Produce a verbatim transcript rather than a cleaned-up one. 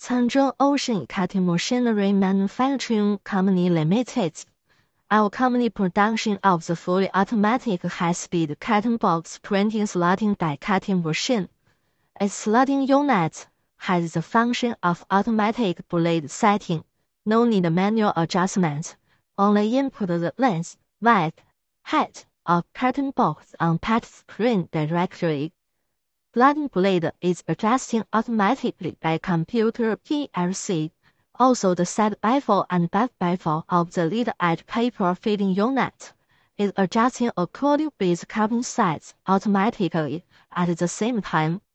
Changzhou Ocean Cutting Machinery Manufacturing Company Limited, our company production of the fully automatic high-speed cutting box printing slotting die cutting machine. A slotting unit has the function of automatic blade setting. No need manual adjustment. Only input the length, width, height of cutting box on touch screen directly. Slotting blade is adjusting automatically by computer P L C. Also, the side baffle and back baffle of the lead edge paper feeding unit is adjusting according with cutting size automatically at the same time.